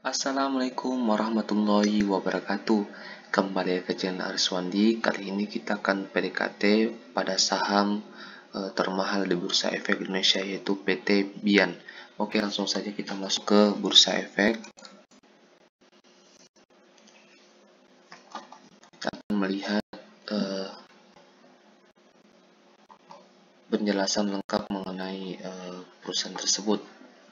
Assalamualaikum warahmatullahi wabarakatuh. Kembali ke channel Ariswandi. Kali ini kita akan PDKT pada saham termahal di Bursa Efek Indonesia, yaitu PT Bian. Oke, langsung saja kita masuk ke Bursa Efek. Kita akan melihat penjelasan lengkap mengenai perusahaan tersebut.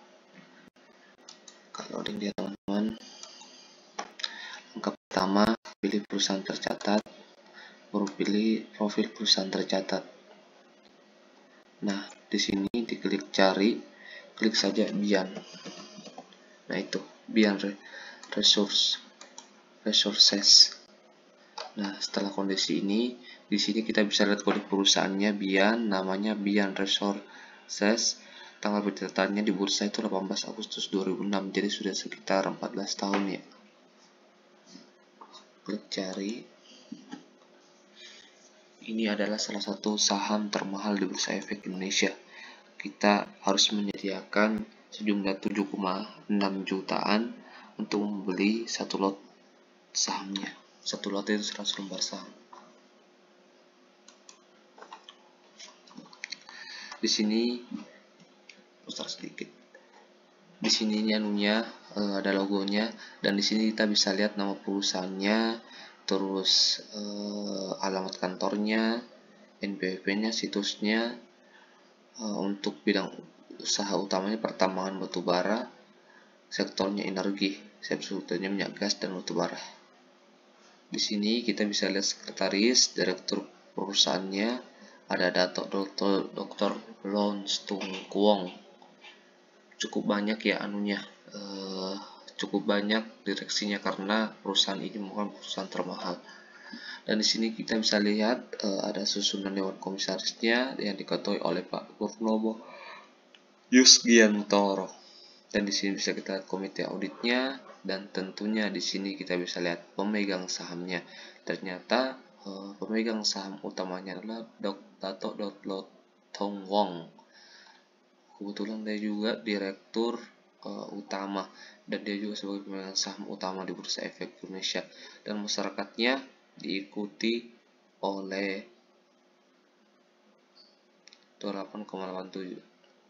Kalau dia teman-teman, langkah pertama, pilih perusahaan tercatat, baru pilih profil perusahaan tercatat. Nah, di sini diklik cari, klik saja Bian. Nah, itu Bian Resources. Nah, setelah kondisi ini, di sini kita bisa lihat kode perusahaannya Bian, namanya Bian Resources. Tanggal pendaftarannya di bursa itu 18 Agustus 2006, jadi sudah sekitar 14 tahun ya. Klik cari. Ini adalah salah satu saham termahal di Bursa Efek Indonesia. Kita harus menyediakan sejumlah 7,6 jutaan untuk membeli satu lot sahamnya. Satu lot itu 100 lembar saham. Di sini putar sedikit. Di sini ada logonya, dan di sini kita bisa lihat nama perusahaannya, terus alamat kantornya, NPWP-nya, situsnya. Untuk bidang usaha utamanya pertambangan batubara, sektornya energi, sektornya minyak gas dan batubara. Di sini kita bisa lihat sekretaris, direktur perusahaannya, ada Dr. Lon Stung Kuong. Cukup banyak ya cukup banyak direksinya karena perusahaan ini bukan perusahaan termahal. Dan di sini kita bisa lihat ada susunan dewan komisarisnya yang diketuai oleh Pak Purnomo Yusgiantoro. Dan di sini bisa kita lihat komite auditnya, dan tentunya di sini kita bisa lihat pemegang sahamnya. Ternyata pemegang saham utamanya adalah Dato Lon Tong Wong. Kebetulan dia juga direktur utama, dan dia juga sebagai pemegang saham utama di Bursa Efek Indonesia, dan masyarakatnya diikuti oleh 28,87.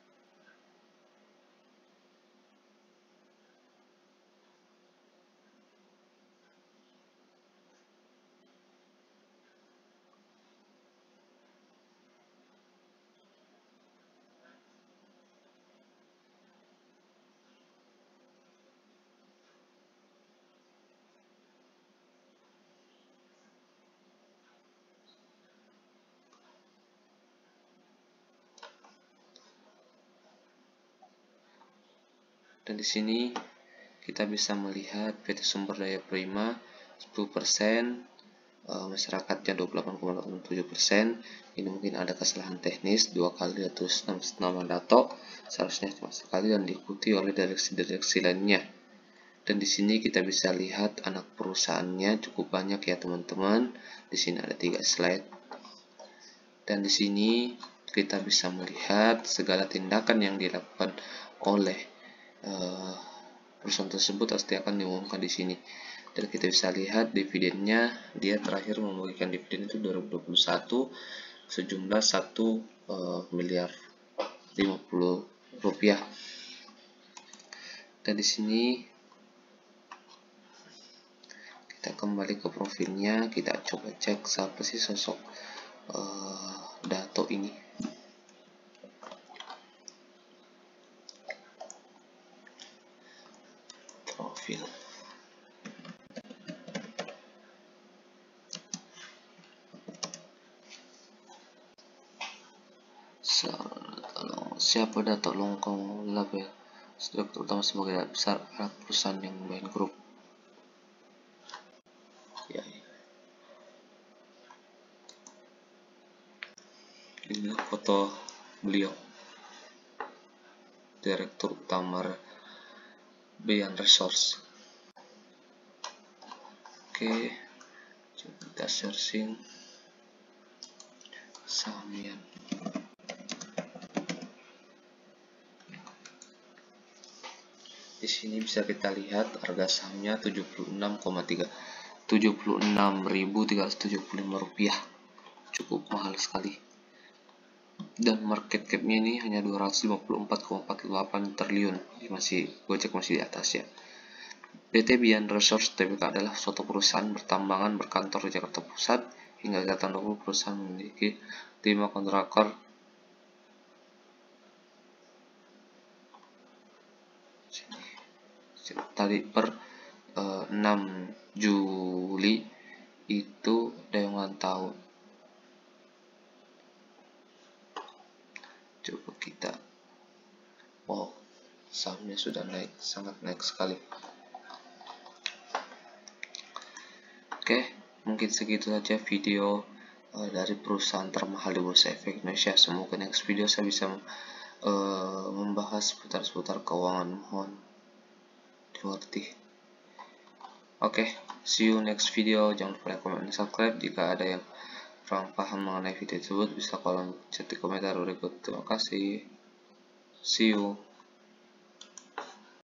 Dan di sini kita bisa melihat PT Sumber Daya Prima 10%, masyarakatnya 28,87%. Ini mungkin ada kesalahan teknis, 2 kali terus nama Dato, seharusnya cuma sekali, dan diikuti oleh direksi-direksi lainnya. Dan di sini kita bisa lihat anak perusahaannya cukup banyak ya teman-teman. Di sini ada 3 slide. Dan di sini kita bisa melihat segala tindakan yang dilakukan oleh perusahaan tersebut pasti akan diumumkan di sini. Dan kita bisa lihat dividennya, dia terakhir membagikan dividen itu 2021 sejumlah 1 miliar 50 rupiah. Dan di sini kita kembali ke profilnya, kita coba cek siapa sih sosok Dato ini. Profil. Siapa Dato Longkong Label, direktur utama sebagai besar anak perusahaan yang Bian Group. Ya. Ini foto beliau, direktur utama Bian Resource. Oke, coba kita searching saham Bian. Di sini bisa kita lihat harga sahamnya 76.3 76.375 rupiah, cukup mahal sekali. Dan market capnya ini hanya 254,48 triliun, masih Gojek masih di atas ya. PT Bian Resource Tbk adalah suatu perusahaan pertambangan berkantor di Jakarta Pusat. Hingga tahun 2020 perusahaan memiliki 5 kontraktor tadi per 6 Juli itu ada yang ulang tahun. Coba kita, wow, sahamnya sudah naik, sangat naik sekali. Oke, mungkin segitu saja video dari perusahaan termahal di Bursa Efek Indonesia. Semoga next video saya bisa membahas seputar keuangan, mohon dimengerti. Oke, see you next video. Jangan lupa like, comment, dan subscribe. Jika ada yang kurang paham mengenai video tersebut, bisa kolom chat di komentar berikut. Terima kasih. See you.